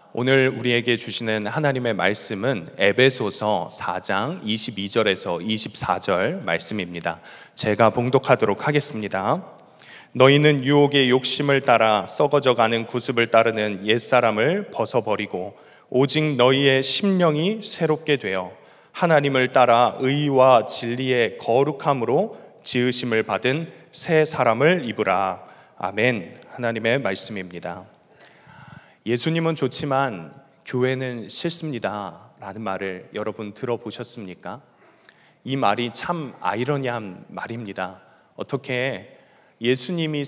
오늘 우리에게 주시는 하나님의 말씀은 에베소서 4장 22절에서 24절 말씀입니다. 제가 봉독하도록 하겠습니다. 너희는 유혹의 욕심을 따라 썩어져가는 구습을 따르는 옛사람을 벗어버리고 오직 너희의 심령이 새롭게 되어 하나님을 따라 의와 진리의 거룩함으로 지으심을 받은 새 사람을 입으라. 아멘. 하나님의 말씀입니다. 예수님은 좋지만 교회는 싫습니다 라는 말을 여러분 들어보셨습니까? 이 말이 참 아이러니한 말입니다. 어떻게 예수님이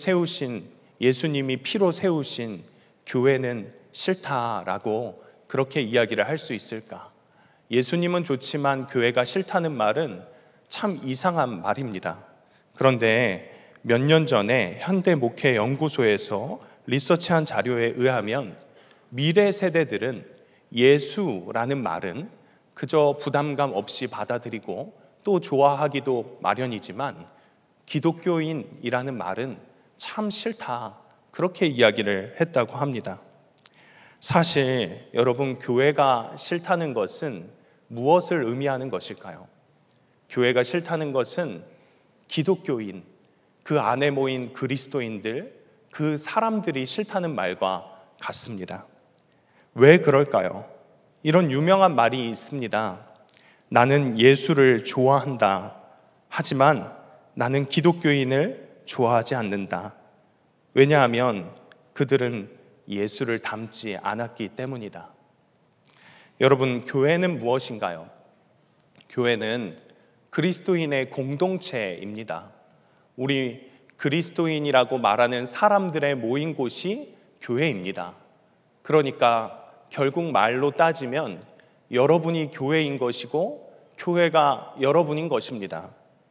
피로 세우신 교회는 싫다라고 그렇게 이야기를 할 수 있을까? 예수님은 좋지만 교회가 싫다는 말은 참 이상한 말입니다. 그런데 몇 년 전에 현대목회연구소에서 리서치한 자료에 의하면 미래 세대들은 예수라는 말은 그저 부담감 없이 받아들이고 또 좋아하기도 마련이지만 기독교인이라는 말은 참 싫다, 그렇게 이야기를 했다고 합니다. 사실 여러분, 교회가 싫다는 것은 무엇을 의미하는 것일까요? 교회가 싫다는 것은 기독교인, 그 안에 모인 그리스도인들, 그 사람들이 싫다는 말과 같습니다. 왜 그럴까요? 이런 유명한 말이 있습니다. 나는 예수를 좋아한다. 하지만 나는 기독교인을 좋아하지 않는다. 왜냐하면 그들은 예수를 닮지 않았기 때문이다. 여러분, 교회는 무엇인가요? 교회는 그리스도인의 공동체입니다. 우리 그리스도인이라고 말하는 사람들의 모인 곳이 교회입니다. 그러니까 결국 말로 따지면 여러분이 교회인 것이고 교회가 여러분인 것입니다.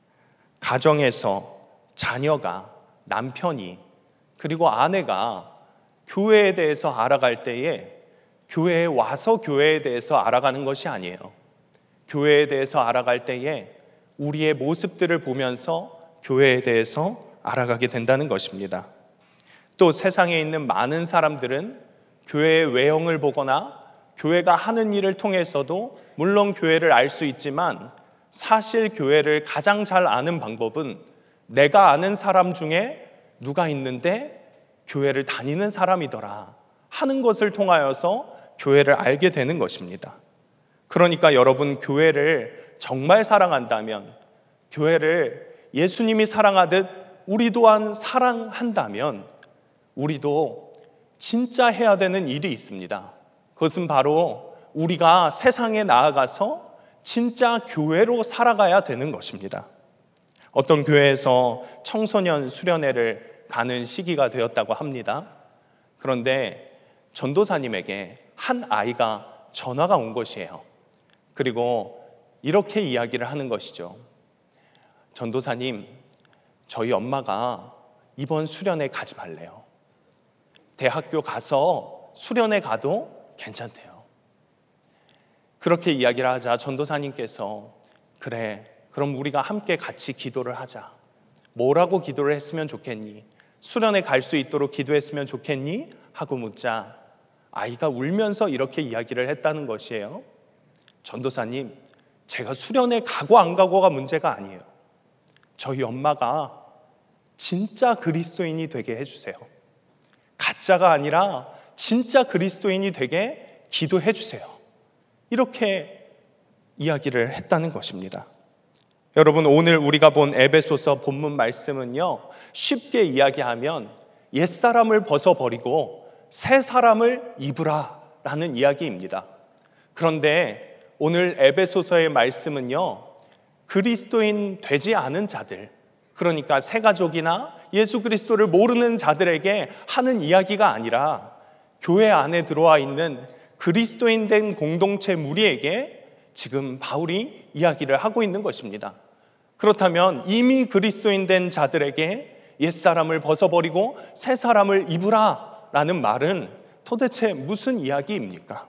가정에서 자녀가, 남편이, 그리고 아내가 교회에 대해서 알아갈 때에 교회에 와서 교회에 대해서 알아가는 것이 아니에요. 교회에 대해서 알아갈 때에 우리의 모습들을 보면서 교회에 대해서 알아가게 된다는 것입니다. 또 세상에 있는 많은 사람들은 교회의 외형을 보거나 교회가 하는 일을 통해서도 물론 교회를 알 수 있지만 사실 교회를 가장 잘 아는 방법은 내가 아는 사람 중에 누가 있는데 교회를 다니는 사람이더라 하는 것을 통하여서 교회를 알게 되는 것입니다. 그러니까 여러분, 교회를 정말 사랑한다면, 교회를 예수님이 사랑하듯 우리 또한 사랑한다면 우리도 진짜 해야 되는 일이 있습니다. 그것은 바로 우리가 세상에 나아가서 진짜 교회로 살아가야 되는 것입니다. 어떤 교회에서 청소년 수련회를 가는 시기가 되었다고 합니다. 그런데 전도사님에게 한 아이가 전화가 온 것이에요. 그리고 이렇게 이야기를 하는 것이죠. 전도사님, 저희 엄마가 이번 수련회 가지 말래요. 대학교 가서 수련회 가도 괜찮대요. 그렇게 이야기를 하자 전도사님께서 그래, 그럼 우리가 함께 같이 기도를 하자. 뭐라고 기도를 했으면 좋겠니? 수련회 갈 수 있도록 기도했으면 좋겠니? 하고 묻자 아이가 울면서 이렇게 이야기를 했다는 것이에요. 전도사님, 제가 수련회 가고 안 가고가 문제가 아니에요. 저희 엄마가 진짜 그리스도인이 되게 해주세요. 가짜가 아니라 진짜 그리스도인이 되게 기도해 주세요. 이렇게 이야기를 했다는 것입니다. 여러분, 오늘 우리가 본 에베소서 본문 말씀은요, 쉽게 이야기하면 옛사람을 벗어버리고 새 사람을 입으라 라는 이야기입니다. 그런데 오늘 에베소서의 말씀은요, 그리스도인 되지 않은 자들, 그러니까 새가족이나 예수 그리스도를 모르는 자들에게 하는 이야기가 아니라 교회 안에 들어와 있는 그리스도인 된 공동체 무리에게 지금 바울이 이야기를 하고 있는 것입니다. 그렇다면 이미 그리스도인 된 자들에게 옛사람을 벗어버리고 새 사람을 입으라 라는 말은 도대체 무슨 이야기입니까?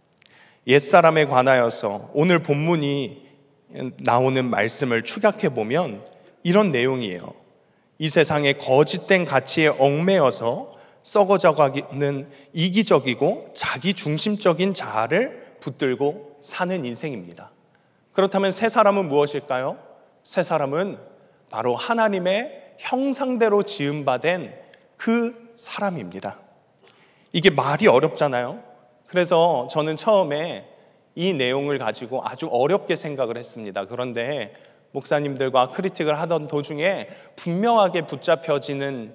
옛사람에 관하여서 오늘 본문이 나오는 말씀을 축약해 보면 이런 내용이에요. 이 세상의 거짓된 가치에 얽매여서 썩어져가는 이기적이고 자기중심적인 자아를 붙들고 사는 인생입니다. 그렇다면 새 사람은 무엇일까요? 새 사람은 바로 하나님의 형상대로 지음받은 그 사람입니다. 이게 말이 어렵잖아요. 그래서 저는 처음에 이 내용을 가지고 아주 어렵게 생각을 했습니다. 그런데 목사님들과 크리틱을 하던 도중에 분명하게 붙잡혀지는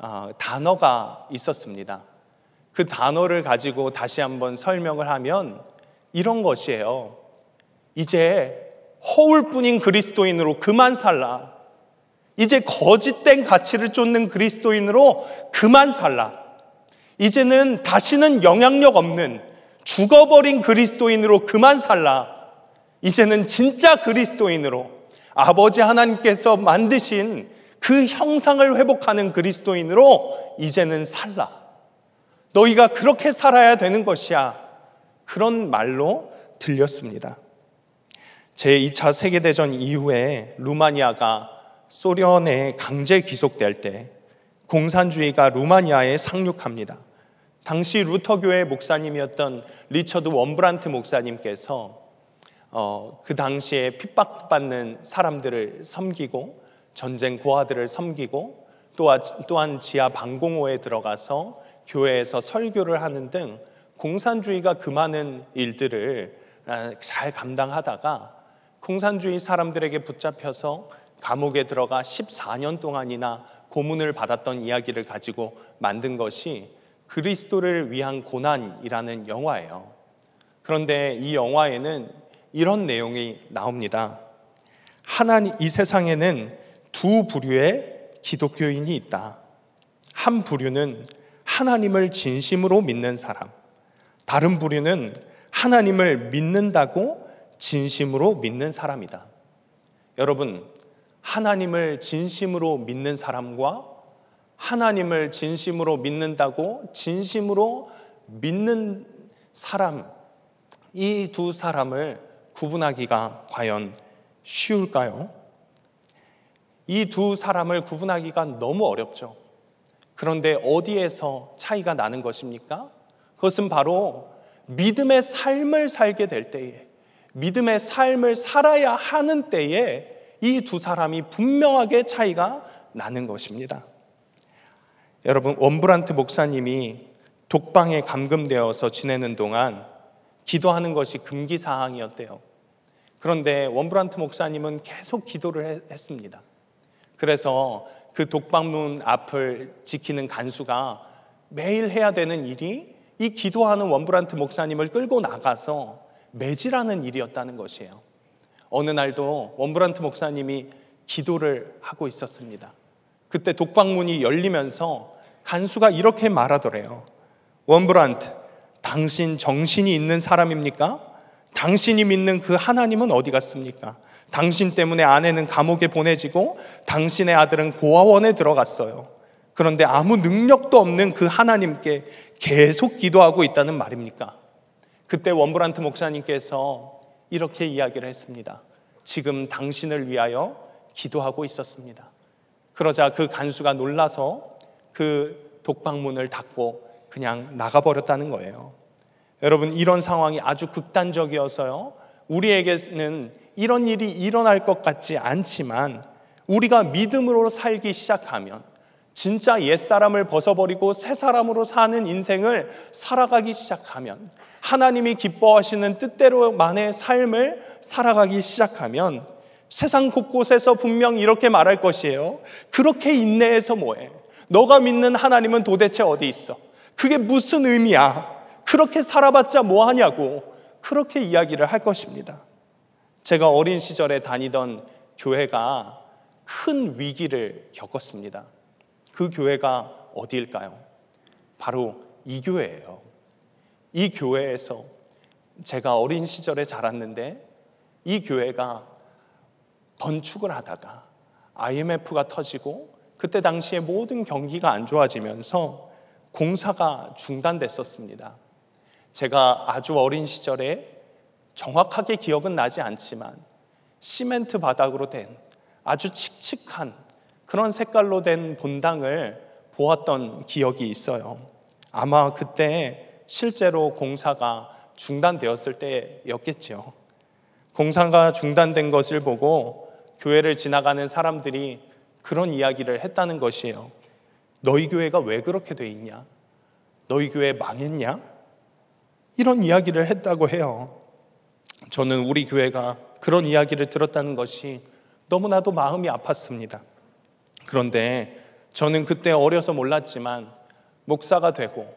단어가 있었습니다. 그 단어를 가지고 다시 한번 설명을 하면 이런 것이에요. 이제 허울뿐인 그리스도인으로 그만 살라. 이제 거짓된 가치를 쫓는 그리스도인으로 그만 살라. 이제는 다시는 영향력 없는 죽어버린 그리스도인으로 그만 살라. 이제는 진짜 그리스도인으로 아버지 하나님께서 만드신 그 형상을 회복하는 그리스도인으로 이제는 살라. 너희가 그렇게 살아야 되는 것이야. 그런 말로 들렸습니다. 제2차 세계대전 이후에 루마니아가 소련에 강제 귀속될 때 공산주의가 루마니아에 상륙합니다. 당시 루터교회 목사님이었던 리처드 원브란트 목사님께서 그 당시에 핍박받는 사람들을 섬기고 전쟁 고아들을 섬기고 또한 지하 방공호에 들어가서 교회에서 설교를 하는 등 공산주의가 금하는 일들을 잘 감당하다가 공산주의 사람들에게 붙잡혀서 감옥에 들어가 14년 동안이나 고문을 받았던 이야기를 가지고 만든 것이 그리스도를 위한 고난이라는 영화예요. 그런데 이 영화에는 이런 내용이 나옵니다. 이 세상에는 두 부류의 기독교인이 있다. 한 부류는 하나님을 진심으로 믿는 사람, 다른 부류는 하나님을 믿는다고 진심으로 믿는 사람이다. 여러분, 하나님을 진심으로 믿는 사람과 하나님을 진심으로 믿는다고 진심으로 믿는 사람, 이 두 사람을 구분하기가 과연 쉬울까요? 이 두 사람을 구분하기가 너무 어렵죠. 그런데 어디에서 차이가 나는 것입니까? 그것은 바로 믿음의 삶을 살게 될 때에, 믿음의 삶을 살아야 하는 때에 이 두 사람이 분명하게 차이가 나는 것입니다. 여러분, 원브란트 목사님이 독방에 감금되어서 지내는 동안 기도하는 것이 금기사항이었대요. 그런데 원브란트 목사님은 계속 기도를 했습니다. 그래서 그 독방문 앞을 지키는 간수가 매일 해야 되는 일이 이 기도하는 원브란트 목사님을 끌고 나가서 매질하는 일이었다는 것이에요. 어느 날도 원브란트 목사님이 기도를 하고 있었습니다. 그때 독방문이 열리면서 간수가 이렇게 말하더래요. 원브란트, 당신 정신이 있는 사람입니까? 당신이 믿는 그 하나님은 어디 갔습니까? 당신 때문에 아내는 감옥에 보내지고 당신의 아들은 고아원에 들어갔어요. 그런데 아무 능력도 없는 그 하나님께 계속 기도하고 있다는 말입니까? 그때 원브란트 목사님께서 이렇게 이야기를 했습니다. 지금 당신을 위하여 기도하고 있었습니다. 그러자 그 간수가 놀라서 그 독방문을 닫고 그냥 나가버렸다는 거예요. 여러분, 이런 상황이 아주 극단적이어서요, 우리에게는 이런 일이 일어날 것 같지 않지만 우리가 믿음으로 살기 시작하면, 진짜 옛사람을 벗어버리고 새 사람으로 사는 인생을 살아가기 시작하면, 하나님이 기뻐하시는 뜻대로만의 삶을 살아가기 시작하면 세상 곳곳에서 분명 이렇게 말할 것이에요. 그렇게 인내해서 뭐해? 너가 믿는 하나님은 도대체 어디 있어? 그게 무슨 의미야? 그렇게 살아봤자 뭐하냐고 그렇게 이야기를 할 것입니다. 제가 어린 시절에 다니던 교회가 큰 위기를 겪었습니다. 그 교회가 어디일까요? 바로 이 교회예요. 이 교회에서 제가 어린 시절에 자랐는데 이 교회가 건축을 하다가 IMF가 터지고 그때 당시에 모든 경기가 안 좋아지면서 공사가 중단됐었습니다. 제가 아주 어린 시절에 정확하게 기억은 나지 않지만 시멘트 바닥으로 된 아주 칙칙한 그런 색깔로 된 본당을 보았던 기억이 있어요. 아마 그때 실제로 공사가 중단되었을 때였겠죠. 공사가 중단된 것을 보고 교회를 지나가는 사람들이 그런 이야기를 했다는 것이에요. 너희 교회가 왜 그렇게 돼 있냐? 너희 교회 망했냐? 이런 이야기를 했다고 해요. 저는 우리 교회가 그런 이야기를 들었다는 것이 너무나도 마음이 아팠습니다. 그런데 저는 그때 어려서 몰랐지만 목사가 되고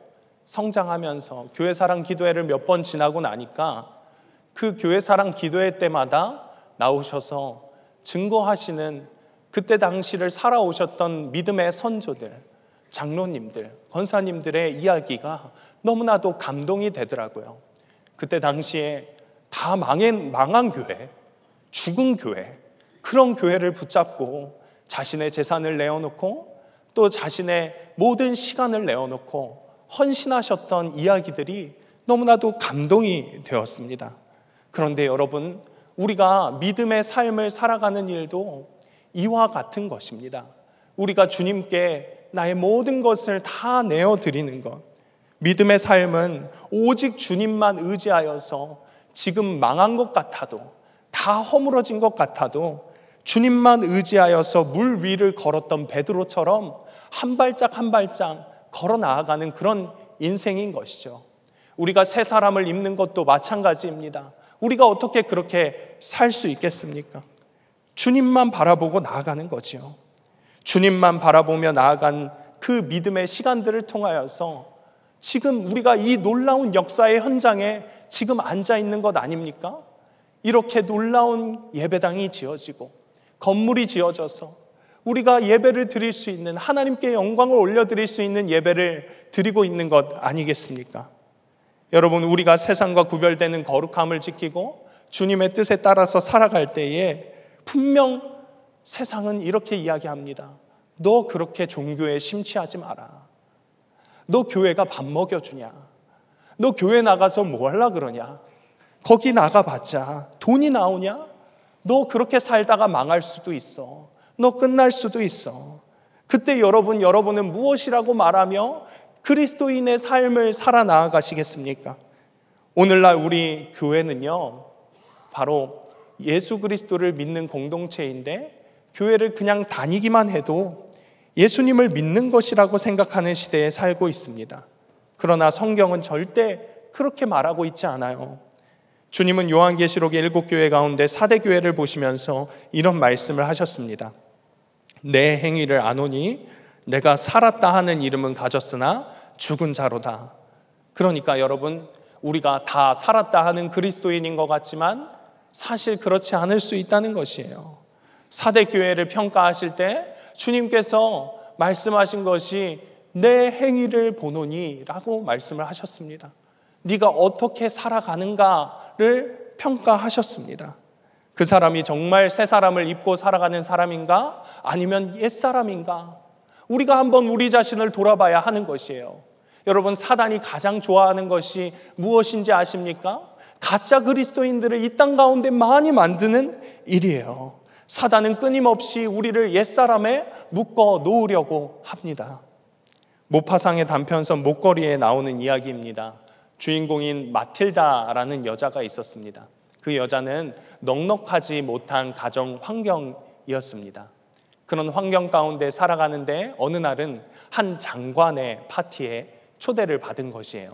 성장하면서 교회 사랑 기도회를 몇 번 지나고 나니까 그 교회 사랑 기도회 때마다 나오셔서 증거하시는 그때 당시를 살아오셨던 믿음의 선조들, 장로님들, 권사님들의 이야기가 너무나도 감동이 되더라고요. 그때 당시에 다 망한 교회, 죽은 교회, 그런 교회를 붙잡고 자신의 재산을 내어놓고 또 자신의 모든 시간을 내어놓고 헌신하셨던 이야기들이 너무나도 감동이 되었습니다. 그런데 여러분, 우리가 믿음의 삶을 살아가는 일도 이와 같은 것입니다. 우리가 주님께 나의 모든 것을 다 내어드리는 것, 믿음의 삶은 오직 주님만 의지하여서 지금 망한 것 같아도, 다 허물어진 것 같아도 주님만 의지하여서 물 위를 걸었던 베드로처럼 한 발짝 한 발짝 걸어 나아가는 그런 인생인 것이죠. 우리가 새 사람을 입는 것도 마찬가지입니다. 우리가 어떻게 그렇게 살 수 있겠습니까? 주님만 바라보고 나아가는 거지요. 주님만 바라보며 나아간 그 믿음의 시간들을 통하여서 지금 우리가 이 놀라운 역사의 현장에 지금 앉아 있는 것 아닙니까? 이렇게 놀라운 예배당이 지어지고 건물이 지어져서 우리가 예배를 드릴 수 있는, 하나님께 영광을 올려드릴 수 있는 예배를 드리고 있는 것 아니겠습니까? 여러분, 우리가 세상과 구별되는 거룩함을 지키고 주님의 뜻에 따라서 살아갈 때에 분명 세상은 이렇게 이야기합니다. 너 그렇게 종교에 심취하지 마라. 너 교회가 밥 먹여주냐? 너 교회 나가서 뭐 하려 그러냐? 거기 나가봤자 돈이 나오냐? 너 그렇게 살다가 망할 수도 있어. 너 끝날 수도 있어. 그때 여러분은 무엇이라고 말하며 그리스도인의 삶을 살아나가시겠습니까? 오늘날 우리 교회는요, 바로 예수 그리스도를 믿는 공동체인데 교회를 그냥 다니기만 해도 예수님을 믿는 것이라고 생각하는 시대에 살고 있습니다. 그러나 성경은 절대 그렇게 말하고 있지 않아요. 주님은 요한계시록의 7교회 가운데 4대 교회를 보시면서 이런 말씀을 하셨습니다. 내 행위를 아노니 내가 살았다 하는 이름은 가졌으나 죽은 자로다. 그러니까 여러분, 우리가 다 살았다 하는 그리스도인인 것 같지만 사실 그렇지 않을 수 있다는 것이에요. 4대 교회를 평가하실 때 주님께서 말씀하신 것이 내 행위를 보노니 라고 말씀을 하셨습니다. 네가 어떻게 살아가는가를 평가하셨습니다. 그 사람이 정말 새 사람을 입고 살아가는 사람인가? 아니면 옛 사람인가? 우리가 한번 우리 자신을 돌아봐야 하는 것이에요. 여러분, 사단이 가장 좋아하는 것이 무엇인지 아십니까? 가짜 그리스도인들을 이 땅 가운데 많이 만드는 일이에요. 사단은 끊임없이 우리를 옛사람에 묶어 놓으려고 합니다. 모파상의 단편선 목걸이에 나오는 이야기입니다. 주인공인 마틸다라는 여자가 있었습니다. 그 여자는 넉넉하지 못한 가정 환경이었습니다. 그런 환경 가운데 살아가는데 어느 날은 한 장관의 파티에 초대를 받은 것이에요.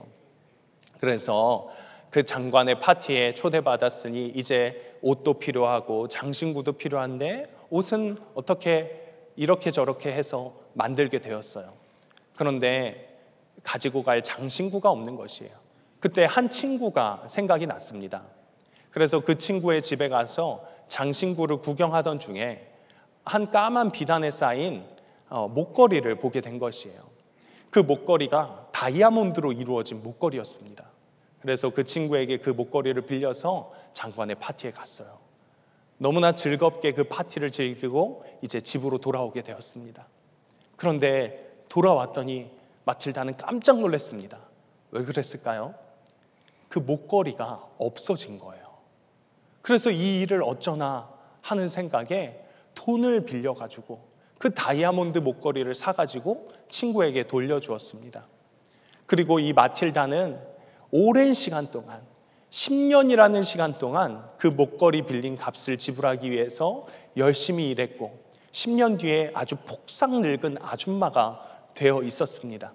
그래서 그 장관의 파티에 초대받았으니 이제 옷도 필요하고 장신구도 필요한데 옷은 어떻게 이렇게 저렇게 해서 만들게 되었어요. 그런데 가지고 갈 장신구가 없는 것이에요. 그때 한 친구가 생각이 났습니다. 그래서 그 친구의 집에 가서 장신구를 구경하던 중에 한 까만 비단에 쌓인 목걸이를 보게 된 것이에요. 그 목걸이가 다이아몬드로 이루어진 목걸이였습니다. 그래서 그 친구에게 그 목걸이를 빌려서 장관의 파티에 갔어요. 너무나 즐겁게 그 파티를 즐기고 이제 집으로 돌아오게 되었습니다. 그런데 돌아왔더니 마틸다는 깜짝 놀랐습니다. 왜 그랬을까요? 그 목걸이가 없어진 거예요. 그래서 이 일을 어쩌나 하는 생각에 돈을 빌려가지고 그 그 다이아몬드 목걸이를 사가지고 친구에게 돌려주었습니다. 그리고 이 마틸다는 오랜 시간 동안 10년이라는 시간 동안 그 목걸이 빌린 값을 지불하기 위해서 열심히 일했고 10년 뒤에 아주 폭삭 늙은 아줌마가 되어 있었습니다.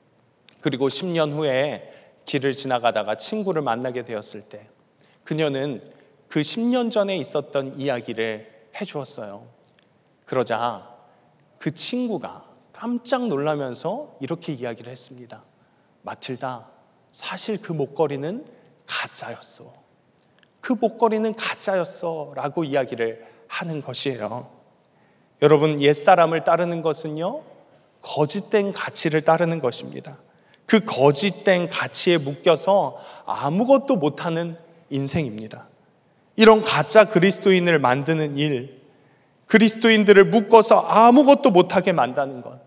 그리고 10년 후에 길을 지나가다가 친구를 만나게 되었을 때 그녀는 그 10년 전에 있었던 이야기를 해주었어요. 그러자 그 친구가 깜짝 놀라면서 이렇게 이야기를 했습니다. 마틸다, 사실 그 목걸이는 가짜였어. 그 목걸이는 가짜였어 라고 이야기를 하는 것이에요. 여러분, 옛사람을 따르는 것은요, 거짓된 가치를 따르는 것입니다. 그 거짓된 가치에 묶여서 아무것도 못하는 인생입니다. 이런 가짜 그리스도인을 만드는 일, 그리스도인들을 묶어서 아무것도 못하게 만드는 것,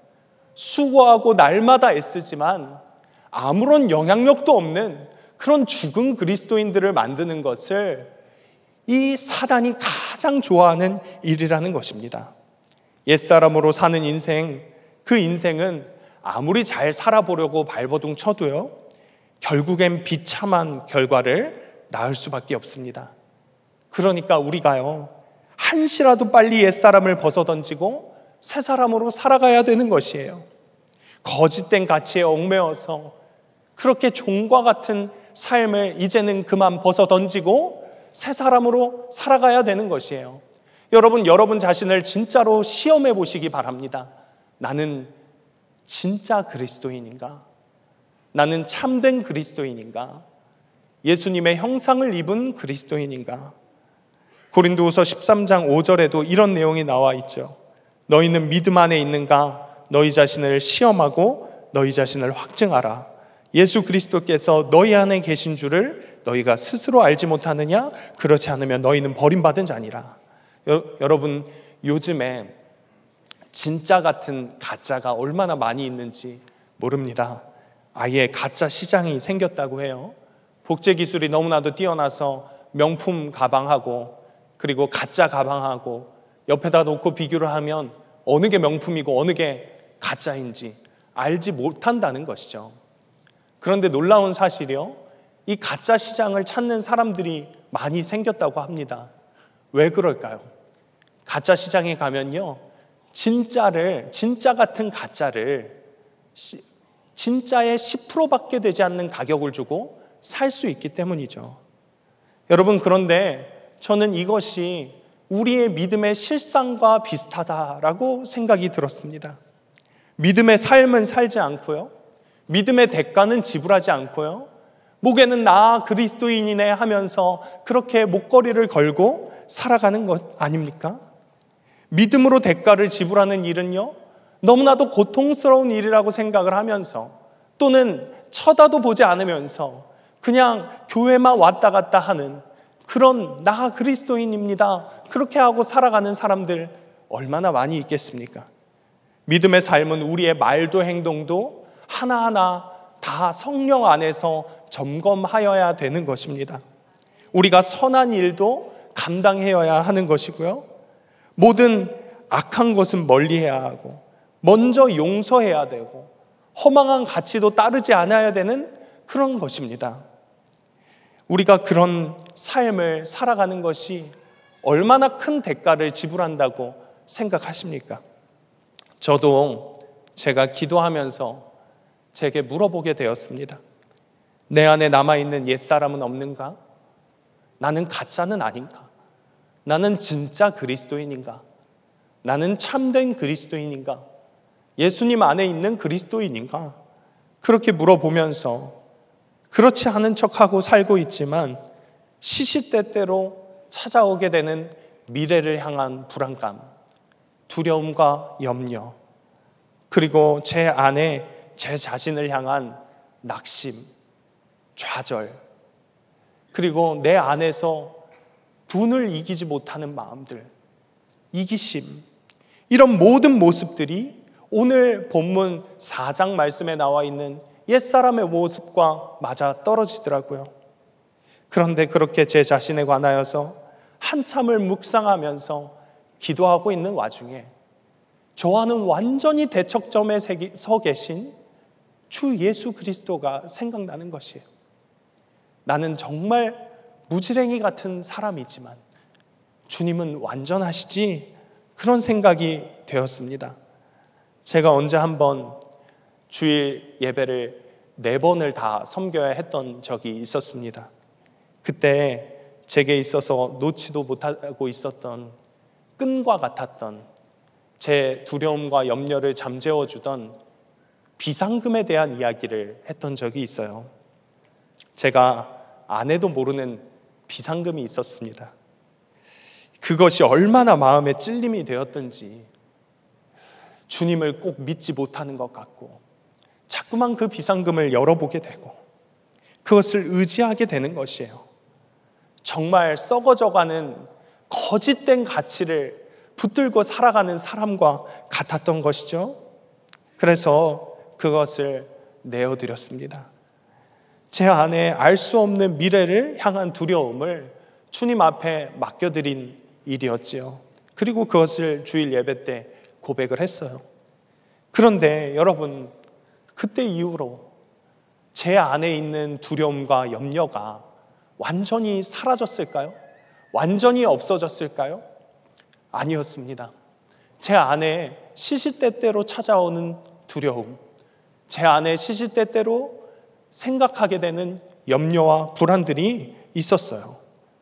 수고하고 날마다 애쓰지만 아무런 영향력도 없는 그런 죽은 그리스도인들을 만드는 것을 이 사단이 가장 좋아하는 일이라는 것입니다. 옛사람으로 사는 인생, 그 인생은 아무리 잘 살아보려고 발버둥 쳐도요, 결국엔 비참한 결과를 낳을 수밖에 없습니다. 그러니까 우리가요, 한시라도 빨리 옛사람을 벗어던지고 새 사람으로 살아가야 되는 것이에요. 거짓된 가치에 얽매여서 그렇게 종과 같은 삶을 이제는 그만 벗어던지고 새 사람으로 살아가야 되는 것이에요. 여러분 자신을 진짜로 시험해 보시기 바랍니다. 나는 진짜 그리스도인인가? 나는 참된 그리스도인인가? 예수님의 형상을 입은 그리스도인인가? 고린도후서 13장 5절에도 이런 내용이 나와 있죠. 너희는 믿음 안에 있는가? 너희 자신을 시험하고 너희 자신을 확증하라. 예수 그리스도께서 너희 안에 계신 줄을 너희가 스스로 알지 못하느냐? 그렇지 않으면 너희는 버림받은 자니라. 여러분, 요즘에 진짜 같은 가짜가 얼마나 많이 있는지 모릅니다. 아예 가짜 시장이 생겼다고 해요. 복제 기술이 너무나도 뛰어나서 명품 가방하고 그리고 가짜 가방하고 옆에다 놓고 비교를 하면 어느 게 명품이고 어느 게 가짜인지 알지 못한다는 것이죠. 그런데 놀라운 사실이요, 이 가짜 시장을 찾는 사람들이 많이 생겼다고 합니다. 왜 그럴까요? 가짜 시장에 가면요, 진짜 같은 가짜를 진짜의 10%밖에 되지 않는 가격을 주고 살 수 있기 때문이죠. 여러분, 그런데 저는 이것이 우리의 믿음의 실상과 비슷하다라고 생각이 들었습니다. 믿음의 삶은 살지 않고요, 믿음의 대가는 지불하지 않고요, 목에는 나 그리스도인이네 하면서 그렇게 목걸이를 걸고 살아가는 것 아닙니까? 믿음으로 대가를 지불하는 일은요, 너무나도 고통스러운 일이라고 생각을 하면서 또는 쳐다도 보지 않으면서 그냥 교회만 왔다 갔다 하는 그런 나 그리스도인입니다, 그렇게 하고 살아가는 사람들 얼마나 많이 있겠습니까? 믿음의 삶은 우리의 말도 행동도 하나하나 다 성령 안에서 점검하여야 되는 것입니다. 우리가 선한 일도 감당해야 하는 것이고요, 모든 악한 것은 멀리해야 하고 먼저 용서해야 되고 허망한 가치도 따르지 않아야 되는 그런 것입니다. 우리가 그런 삶을 살아가는 것이 얼마나 큰 대가를 지불한다고 생각하십니까? 저도 제가 기도하면서 제게 물어보게 되었습니다. 내 안에 남아있는 옛사람은 없는가? 나는 가짜는 아닌가? 나는 진짜 그리스도인인가? 나는 참된 그리스도인인가? 예수님 안에 있는 그리스도인인가? 그렇게 물어보면서 그렇지 않은 척하고 살고 있지만 시시때때로 찾아오게 되는 미래를 향한 불안감, 두려움과 염려, 그리고 제 안에 제 자신을 향한 낙심, 좌절, 그리고 내 안에서 분을 이기지 못하는 마음들, 이기심, 이런 모든 모습들이 오늘 본문 4장 말씀에 나와 있는 옛사람의 모습과 맞아 떨어지더라고요. 그런데 그렇게 제 자신에 관하여서 한참을 묵상하면서 기도하고 있는 와중에 저와는 완전히 대척점에 서 계신 주 예수 그리스도가 생각나는 것이에요. 나는 정말 무지랭이 같은 사람이지만 주님은 완전하시지, 그런 생각이 되었습니다. 제가 언제 한번 주일 예배를 4번을 다 섬겨야 했던 적이 있었습니다. 그때 제게 있어서 놓지도 못하고 있었던, 끈과 같았던, 제 두려움과 염려를 잠재워주던 비상금에 대한 이야기를 했던 적이 있어요. 제가 아내도 모르는 비상금이 있었습니다. 그것이 얼마나 마음에 찔림이 되었던지 주님을 꼭 믿지 못하는 것 같고 자꾸만 그 비상금을 열어보게 되고 그것을 의지하게 되는 것이에요. 정말 썩어져가는 거짓된 가치를 붙들고 살아가는 사람과 같았던 것이죠. 그래서 그것을 내어드렸습니다. 제 안에 알 수 없는 미래를 향한 두려움을 주님 앞에 맡겨드린 일이었지요. 그리고 그것을 주일 예배 때 고백을 했어요. 그런데 여러분, 그때 이후로 제 안에 있는 두려움과 염려가 완전히 사라졌을까요? 완전히 없어졌을까요? 아니었습니다. 제 안에 시시때때로 찾아오는 두려움, 제 안에 시시때때로 생각하게 되는 염려와 불안들이 있었어요.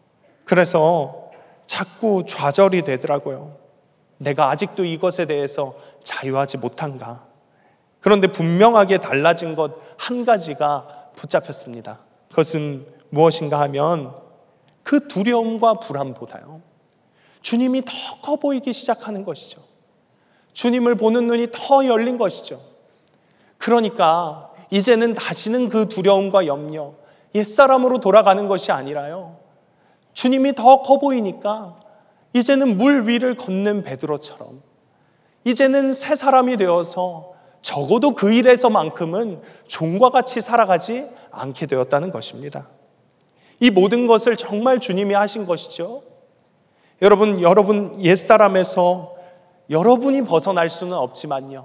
그래서 자꾸 좌절이 되더라고요. 내가 아직도 이것에 대해서 자유하지 못한가? 그런데 분명하게 달라진 것 한 가지가 붙잡혔습니다. 그것은 무엇인가 하면 그 두려움과 불안보다요, 주님이 더 커 보이기 시작하는 것이죠. 주님을 보는 눈이 더 열린 것이죠. 그러니까 이제는 다시는 그 두려움과 염려, 옛사람으로 돌아가는 것이 아니라요, 주님이 더 커 보이니까 이제는 물 위를 걷는 베드로처럼 이제는 새 사람이 되어서 적어도 그 일에서만큼은 종과 같이 살아가지 않게 되었다는 것입니다. 이 모든 것을 정말 주님이 하신 것이죠. 여러분 옛사람에서 여러분이 벗어날 수는 없지만요,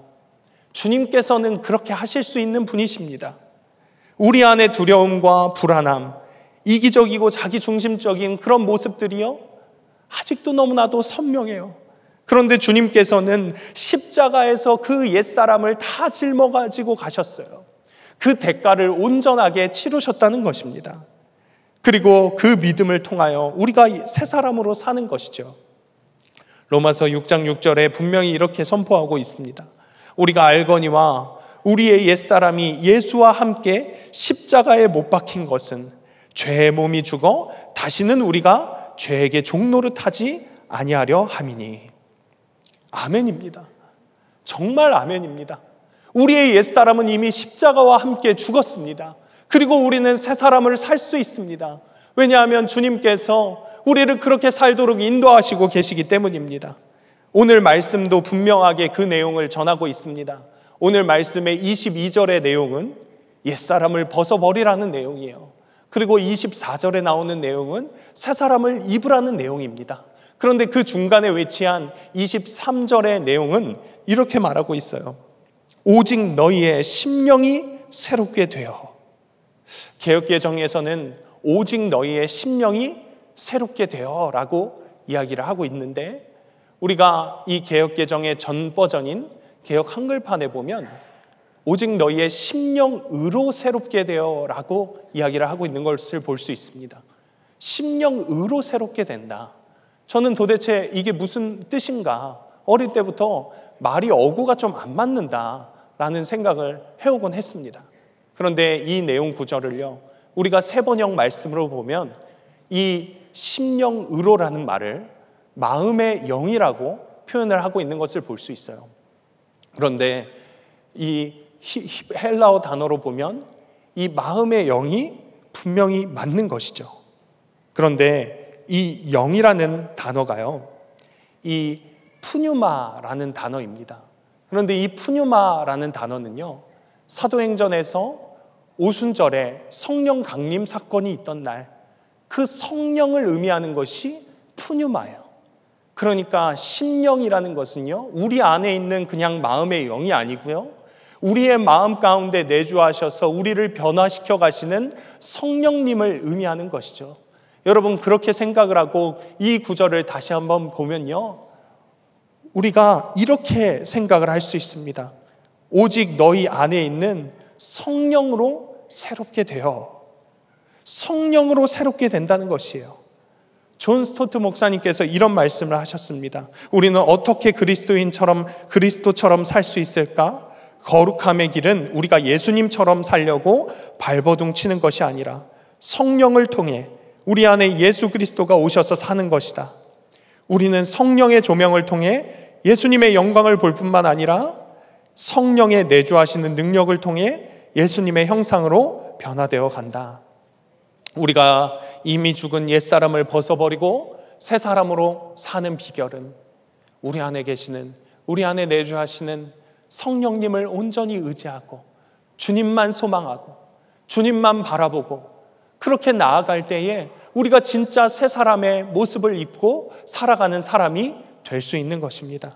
주님께서는 그렇게 하실 수 있는 분이십니다. 우리 안에 두려움과 불안함, 이기적이고 자기중심적인 그런 모습들이요, 아직도 너무나도 선명해요. 그런데 주님께서는 십자가에서 그 옛사람을 다 짊어가지고 가셨어요. 그 대가를 온전하게 치르셨다는 것입니다. 그리고 그 믿음을 통하여 우리가 새 사람으로 사는 것이죠. 로마서 6장 6절에 분명히 이렇게 선포하고 있습니다. 우리가 알거니와 우리의 옛사람이 예수와 함께 십자가에 못 박힌 것은 죄의 몸이 죽어 다시는 우리가 죄에게 종노릇하지 아니하려 함이니. 아멘입니다. 정말 아멘입니다. 우리의 옛사람은 이미 십자가와 함께 죽었습니다. 그리고 우리는 새 사람을 살 수 있습니다. 왜냐하면 주님께서 우리를 그렇게 살도록 인도하시고 계시기 때문입니다. 오늘 말씀도 분명하게 그 내용을 전하고 있습니다. 오늘 말씀의 22절의 내용은 옛사람을 벗어버리라는 내용이에요. 그리고 24절에 나오는 내용은 새 사람을 입으라는 내용입니다. 그런데 그 중간에 위치한 23절의 내용은 이렇게 말하고 있어요. 오직 너희의 심령이 새롭게 되어. 개역개정에서는 오직 너희의 심령이 새롭게 되어 라고 이야기를 하고 있는데, 우리가 이 개역개정의 전 버전인 개역 한글판에 보면 오직 너희의 심령으로 새롭게 되어 라고 이야기를 하고 있는 것을 볼 수 있습니다. 심령으로 새롭게 된다. 저는 도대체 이게 무슨 뜻인가, 어릴 때부터 말이 어구가 좀 안 맞는다라는 생각을 해오곤 했습니다. 그런데 이 내용 구절을요, 우리가 세번역 말씀으로 보면 이 심령으로라는 말을 마음의 영이라고 표현을 하고 있는 것을 볼 수 있어요. 그런데 이 헬라어 단어로 보면 이 마음의 영이 분명히 맞는 것이죠. 그런데 이 영이라는 단어가요, 이 푸뉴마라는 단어입니다. 그런데 이 푸뉴마라는 단어는요, 사도행전에서 오순절에 성령 강림 사건이 있던 날, 그 성령을 의미하는 것이 푸뉴마예요. 그러니까 심령이라는 것은요, 우리 안에 있는 그냥 마음의 영이 아니고요, 우리의 마음 가운데 내주하셔서 우리를 변화시켜 가시는 성령님을 의미하는 것이죠. 여러분, 그렇게 생각을 하고 이 구절을 다시 한번 보면요, 우리가 이렇게 생각을 할 수 있습니다. 오직 너희 안에 있는 성령으로 새롭게 되어, 성령으로 새롭게 된다는 것이에요. 존 스토트 목사님께서 이런 말씀을 하셨습니다. 우리는 어떻게 그리스도처럼 살 수 있을까? 거룩함의 길은 우리가 예수님처럼 살려고 발버둥 치는 것이 아니라 성령을 통해 우리 안에 예수 그리스도가 오셔서 사는 것이다. 우리는 성령의 조명을 통해 예수님의 영광을 볼 뿐만 아니라 성령의 내주하시는 능력을 통해 예수님의 형상으로 변화되어 간다. 우리가 이미 죽은 옛사람을 벗어버리고 새 사람으로 사는 비결은 우리 안에 계시는, 우리 안에 내주하시는 성령님을 온전히 의지하고 주님만 소망하고 주님만 바라보고 그렇게 나아갈 때에 우리가 진짜 새 사람의 모습을 입고 살아가는 사람이 될 수 있는 것입니다.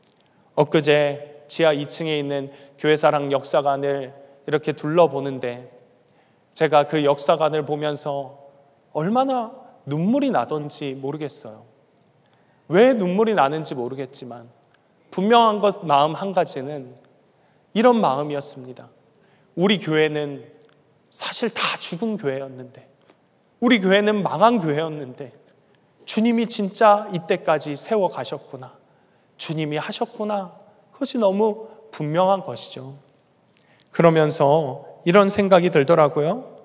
엊그제 지하 2층에 있는 교회사랑 역사관을 이렇게 둘러보는데 제가 그 역사관을 보면서 얼마나 눈물이 나던지 모르겠어요. 왜 눈물이 나는지 모르겠지만 분명한 것 마음 한 가지는 이런 마음이었습니다. 우리 교회는 사실 다 죽은 교회였는데, 우리 교회는 망한 교회였는데 주님이 진짜 이때까지 세워 가셨구나, 주님이 하셨구나, 그것이 너무 분명한 것이죠. 그러면서 이런 생각이 들더라고요.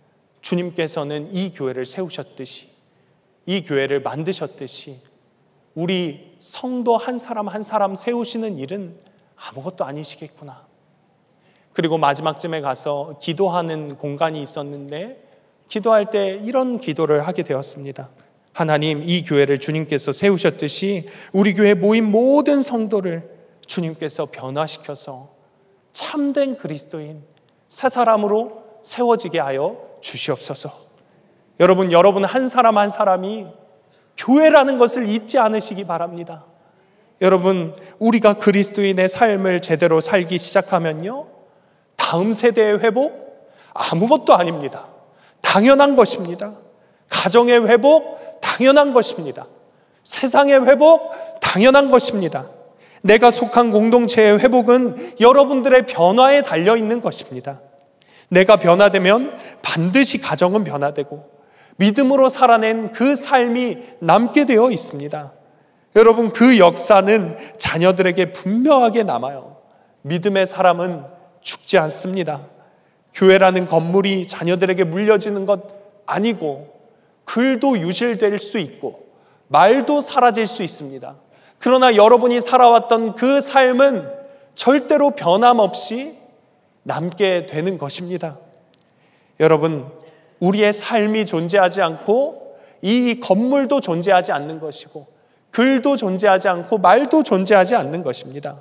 주님께서는 이 교회를 세우셨듯이, 이 교회를 만드셨듯이 우리 성도 한 사람 한 사람 세우시는 일은 아무것도 아니시겠구나. 그리고 마지막쯤에 가서 기도하는 공간이 있었는데 기도할 때 이런 기도를 하게 되었습니다. 하나님, 이 교회를 주님께서 세우셨듯이 우리 교회 모인 모든 성도를 주님께서 변화시켜서 참된 그리스도인 새 사람으로 세워지게 하여 주시옵소서. 여러분 한 사람 한 사람이 교회라는 것을 잊지 않으시기 바랍니다. 여러분, 우리가 그리스도인의 삶을 제대로 살기 시작하면요, 다음 세대의 회복 아무것도 아닙니다. 당연한 것입니다. 가정의 회복 당연한 것입니다. 세상의 회복 당연한 것입니다. 내가 속한 공동체의 회복은 여러분들의 변화에 달려있는 것입니다. 내가 변화되면 반드시 가정은 변화되고 믿음으로 살아낸 그 삶이 남게 되어 있습니다. 여러분, 그 역사는 자녀들에게 분명하게 남아요. 믿음의 사람은 죽지 않습니다. 교회라는 건물이 자녀들에게 물려지는 것 아니고 글도 유실될 수 있고 말도 사라질 수 있습니다. 그러나 여러분이 살아왔던 그 삶은 절대로 변함없이 남게 되는 것입니다. 여러분, 우리의 삶이 존재하지 않고 이 건물도 존재하지 않는 것이고 글도 존재하지 않고 말도 존재하지 않는 것입니다.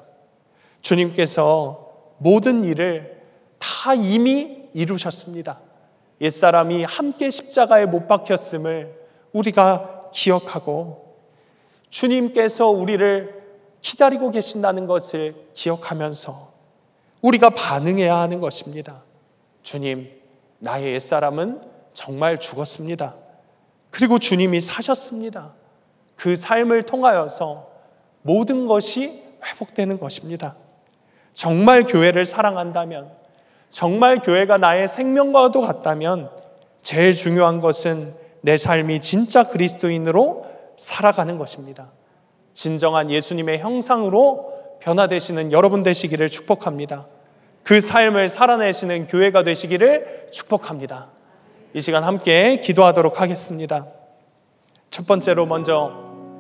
주님께서 모든 일을 다 이미 이루셨습니다. 옛사람이 함께 십자가에 못 박혔음을 우리가 기억하고 주님께서 우리를 기다리고 계신다는 것을 기억하면서 우리가 반응해야 하는 것입니다. 주님, 나의 옛사람은 정말 죽었습니다. 그리고 주님이 사셨습니다. 그 삶을 통하여서 모든 것이 회복되는 것입니다. 정말 교회를 사랑한다면, 정말 교회가 나의 생명과도 같다면 제일 중요한 것은 내 삶이 진짜 그리스도인으로 살아가는 것입니다. 진정한 예수님의 형상으로 변화되시는 여러분 되시기를 축복합니다. 그 삶을 살아내시는 교회가 되시기를 축복합니다. 이 시간 함께 기도하도록 하겠습니다. 첫 번째로 먼저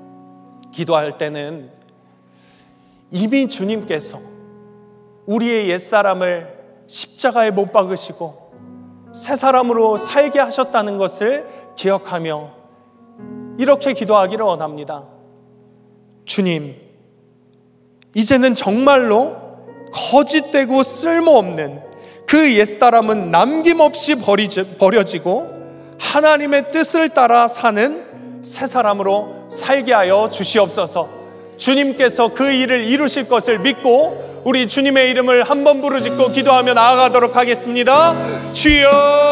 기도할 때는 이미 주님께서 우리의 옛사람을 십자가에 못 박으시고 새 사람으로 살게 하셨다는 것을 기억하며 이렇게 기도하기를 원합니다. 주님, 이제는 정말로 거짓되고 쓸모없는 그 옛사람은 남김없이 버려지고 하나님의 뜻을 따라 사는 새 사람으로 살게 하여 주시옵소서. 주님께서 그 일을 이루실 것을 믿고 우리 주님의 이름을 한번 부르짖고 기도하며 나아가도록 하겠습니다. 주여,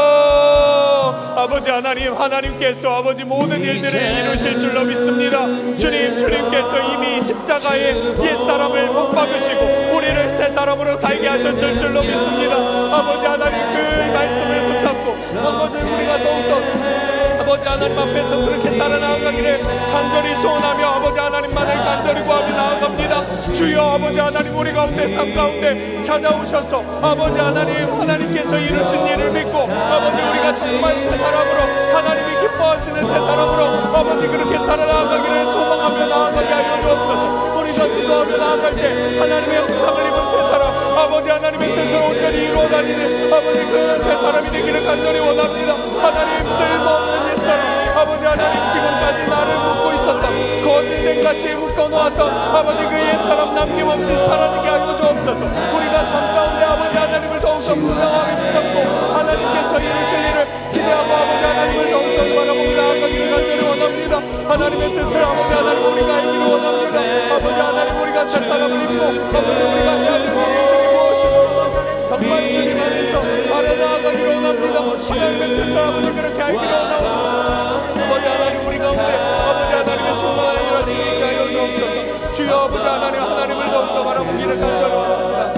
아버지 하나님, 하나님께서 아버지 모든 일들을 이루실 줄로 믿습니다. 주님께서 이미 십자가에 옛사람을 못 박으시고 우리를 새 사람으로 살게 하셨을 줄로 믿습니다. 아버지 하나님, 그 말씀을 붙잡고 아버지 우리가 더욱더 아버지 하나님 앞에서 그렇게 살아나가기를 간절히 소원하며 아버지 하나님만을 간절히 구하며 나아갑니다. 주여, 아버지 하나님, 우리 가운데 삶 가운데 찾아오셔서 아버지 하나님께서 이루신 일을 믿고 아버지 우리가 정말 새 사람으로 하나님이 기뻐하시는 새 사람으로 아버지 그렇게 살아나가기를 소망하며 나아가게 하여 주옵소서. 우리가 기도하며 나아갈 때 하나님의 형상을 입은 새 사람, 아버지 하나님의 뜻을 온전히 이루어 다니는 아버지 그 새 사람이 되기를 간절히 원합니다. 하나님, 쓸모없는 옛사람, 아버지 하나님, 지금까지 나를 묶고 있었던 거짓된 같이 묶어놓았던 아버지 그 옛사람 남김없이 사라지게 하여 주옵소서. 우리가 삶 가운데 아버지 하나님을 더욱더 분명하게 붙잡고 하나님께서 이루실 일을 기대하고 아버지 하나님을 더욱더 바라보며 나아가기를 간절히 원합니다. 하나님의 뜻을 아버지 하나님 우리가 알기를 원합니다. 아버지 하나님, 우리가 새 사람을 입고 아버지 우리가 해야 되는 일들이 무엇이고 정말 주님 안에서 아래 나아가기를 원합니다. 하나님의 뜻을 아버지 그렇게 알기를 원합니다. 아버지 하나님, 우리 가운데 아버지 하나님의 충만한 일을 하시게 하여 주옵소서. 주여, 아버지 하나님을 더욱더 바라보기를 간절히 원합니다.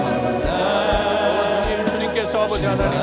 주님께서 아버지 하나님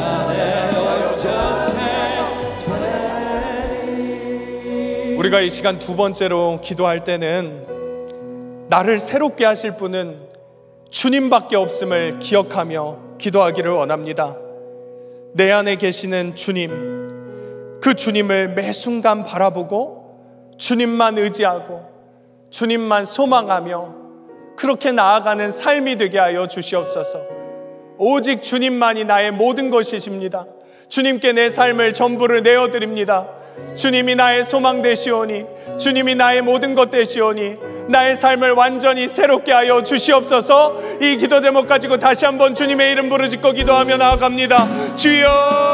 우리가 이 시간 두 번째로 기도할 때는 나를 새롭게 하실 분은 주님밖에 없음을 기억하며 기도하기를 원합니다. 내 안에 계시는 주님, 그 주님을 매 순간 바라보고 주님만 의지하고 주님만 소망하며 그렇게 나아가는 삶이 되게 하여 주시옵소서. 오직 주님만이 나의 모든 것이십니다. 주님께 내 삶을 전부를 내어드립니다. 주님이 나의 소망 되시오니, 주님이 나의 모든 것 되시오니 나의 삶을 완전히 새롭게 하여 주시옵소서. 이 기도 제목 가지고 다시 한번 주님의 이름 부르짖고 기도하며 나아갑니다. 주여,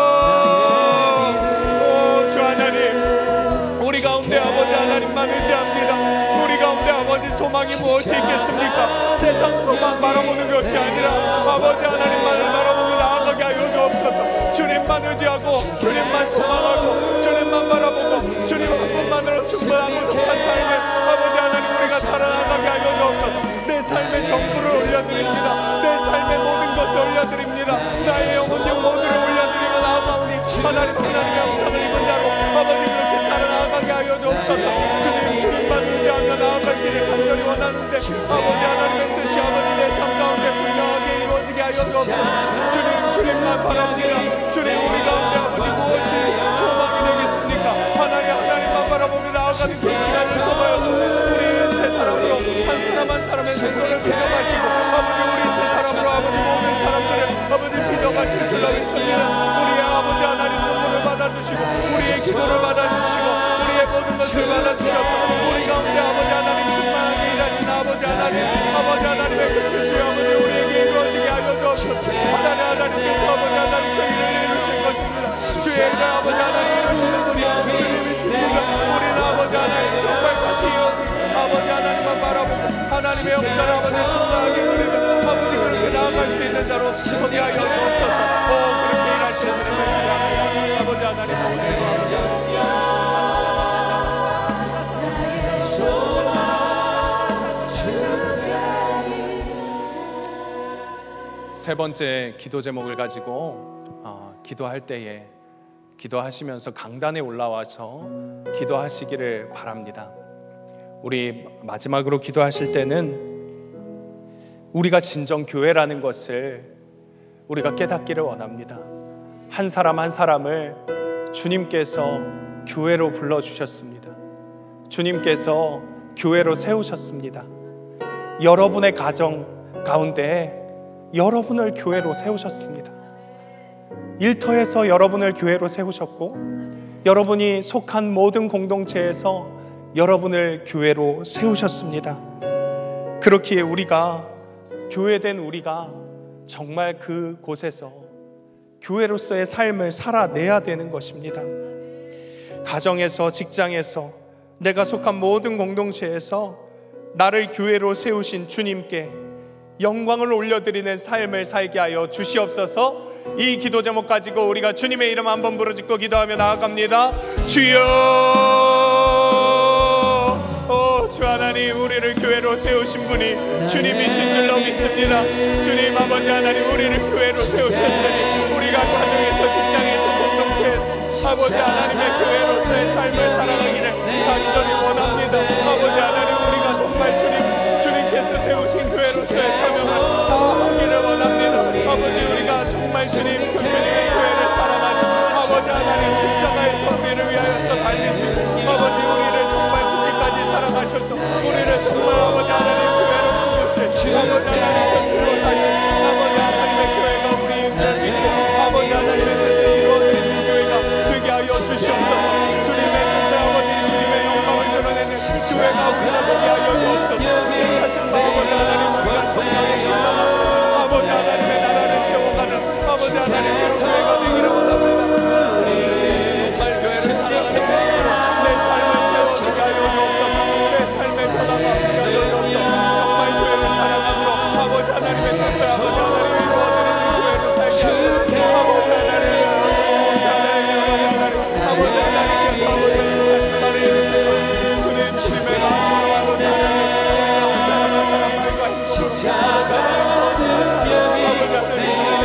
주 하나님, 우리 가운데 아버지 하나님만 의지합니다. 우리 가운데 아버지 소망이 무엇이 있겠습니까? 세상 소망 바라보는 것이 아니라 아버지 하나님만을 바라보며 나아가게 하여 주옵소서. 주님만 의지하고 주님만 소망하고 주님만 바라보고 주님 한 분만으로 충분하고 속한 삶을 아버지 하나님 우리가 살아나가게 하여 주옵소서. 내 삶의 전부를 올려드립니다. 내 삶의 모든 것을 올려드립니다. 나의 영혼 모두를 올려드리며 나아가오니 하나님의 형상을 입은 자로 아버지 그렇게 살아나가게 하여 주옵소서. 주님만 의지하며 나아갈 길을 간절히 원하는데 아버지 하나님의 뜻이 아버지 내 삶 가운데 분명하게 이루어지게 하여 주옵소서. 주님만 바랍니다. 주님, 우리 가운데 아버지 무엇이 소망이 되겠습니까? 하나님만 바라보며 나아가는 그 시간을 통하여서 우리 새 사람으로 한 사람 한 사람의 생도를 빚어가시고 아버지 우리 새 사람으로 아버지 모든 사람들을 아버지 빚어가실 줄로 믿습니다. 우리의 아버지 하나님 눈물을 받아주시고 우리의 기도를 받아주시고 우리의 모든 것을 받아주셔서 우리 가운데 아버지 하나님 충만하게 일하신 아버지 하나님의 그 뜻이 아버지 우리에게 이루어지게 하여 주옵소서. 하나님께서 아버지 하나님 그 일을 이루실 것입니다. 주의 일을 아버지 하나님 이루시는 분이 주님이십니다. 우리는 아버지 하나님 정말 같이 아버지 하나님만 바라보고 하나님의 역사를 아버지 충만하게 누리며 아버지 그렇게 나아갈 수 있는 자로 소개하여 주옵소서. 그렇게 일하시는 주님을 아버지 하나님 세 번째 기도 제목을 가지고 기도할 때에 기도하시면서 강단에 올라와서 기도하시기를 바랍니다. 우리 마지막으로 기도하실 때는 우리가 진정 교회라는 것을 우리가 깨닫기를 원합니다. 한 사람 한 사람을 주님께서 교회로 불러주셨습니다. 주님께서 교회로 세우셨습니다. 여러분의 가정 가운데 여러분을 교회로 세우셨습니다. 일터에서 여러분을 교회로 세우셨고 여러분이 속한 모든 공동체에서 여러분을 교회로 세우셨습니다. 그렇기에 우리가 교회된 우리가 정말 그곳에서 교회로서의 삶을 살아내야 되는 것입니다. 가정에서, 직장에서, 내가 속한 모든 공동체에서 나를 교회로 세우신 주님께 영광을 올려드리는 삶을 살게 하여 주시옵소서. 이 기도 제목 가지고 우리가 주님의 이름 한번 부르짖고 기도하며 나아갑니다. 주여, 주 하나님, 우리를 교회로 세우신 분이 주님이신 줄로 믿습니다. 주님 아버지 하나님, 우리를 교회로 세우셨으니 우리가 가정에서, 직장에서, 공동체에서 아버지 하나님의 교회로서의 삶을 살아가기를 간절히 원합니다. 아버지 하나님, 우리가 정말 주님께서 세우신 교회로서의 사명을 다하기를 원합니다. 아버지, 우리가 정말 주님의 교회를 사랑하는 아버지 하나님, 십자가에서 우리를 위하여서 달리시고 아버지 우리를 정말 죽기까지 사랑하셔서 우리를 정말 아버지 하나님 교회로 부르신 아버지 하나님 곁으로 사신 아버지 하나님의 교회가 우리 인을 믿고 아버지 하나님의 뜻을 이루어드리는 교회가 되게 하여 주시옵소서. 주님의 뜻을 아버지 주님의 영광을 드러내는 교회가 우리가 되게 하여 주옵소서. 하신 아버지 하나님, 우리가 정당히 충만하고 아버지 하나님의 나라를 세워가는 아버지 하나님의 교회가 되기를 원합니다. 정말 교회를 사랑하는 내 삶을 세워주게 하여 주옵소서. 내 삶의 변화가 되게 하여 주옵소서. 정말 교회를 사랑함으로 아버지 하나님의 뜻을 아버지 하나님이 이루어드리는 교회로 살게 하시고 아버지 하나님, 아버지 하나님께서 아버지 다시 말을 이루시고 주님의 마음으로 아버지 하나님 우리가 사랑한 사람들과 힘으로 아버지 하나님 아버지 하나님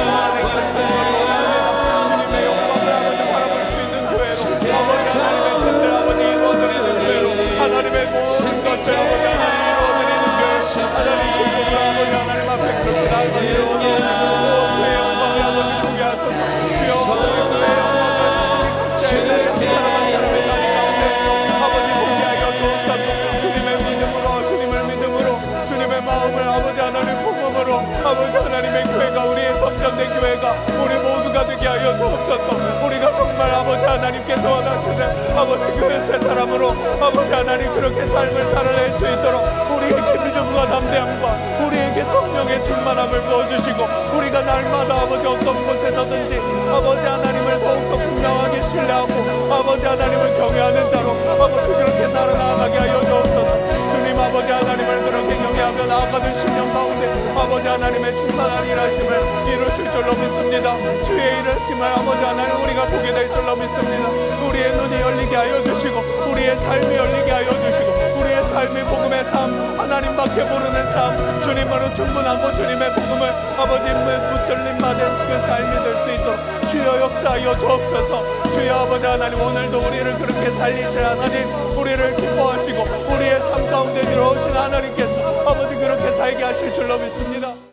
주님의 영광을 아버지 바라볼 수 있는 교회로 아버지 하나님의 뜻을 아버지 이루어드리는 교회로 하나님의 모든 것을 아버지 하나님 이루어드리는 교회 하나님 기쁨으로 아버지 하나님 앞에 그렇게 나아가기를 원합니다. 주의 영광을 아버지 보게 하소서. 주여 아버지 그의 영광을 우리 각자의 사랑한 사람의 자리 가운데 아버지 보게 하여 주옵소서. 주님의 믿음으로 주님을 믿음으로 주님의 마음을 아버지 하나님 복음으로 아버지 하나님의 교회가 우리의 성전된 교회가 우리 모두가 되게 하여 주옵소서. 우리가 정말 아버지 하나님께서 원하시는 아버지 교회 새 사람으로 아버지 하나님 그렇게 삶을 살아낼 수 있도록 우리에게 믿음과 담대함과 우리에게 성령의 충만함을 부어주시고 우리가 날마다 아버지 어떤 곳에서든지 아버지 하나님을 더욱더 분명하게 신뢰하고 아버지 하나님을 경외하는 자로 아버지 그렇게 살아나가게 하여 주옵소서. 주님 아버지 하나님을 그렇게 경외하며 나아가는 심령 가운데 아버지 하나님의 충만한 일하심을 이루실 줄로 믿습니다. 주의 일하심을 아버지 하나님 우리가 보게 될 줄로 믿습니다. 우리의 눈이 열리게 하여 주시고 우리의 삶이 열리게 하여 주시고 우리의 삶이 복음의 삶, 하나님밖에 모르는 삶, 주님으로 충분하고 주님의 복음을 아버지 붙들림 받은 그 삶이 될 수 있도록 주여 역사하여 주옵소서. 주여 아버지 하나님, 오늘도 우리를 그렇게 살리실 하나님, 우리를 기뻐하시고 우리의 삶 가운데 들어오신 하나님께서 아버지 그렇게 살게 하실 줄로 믿습니다.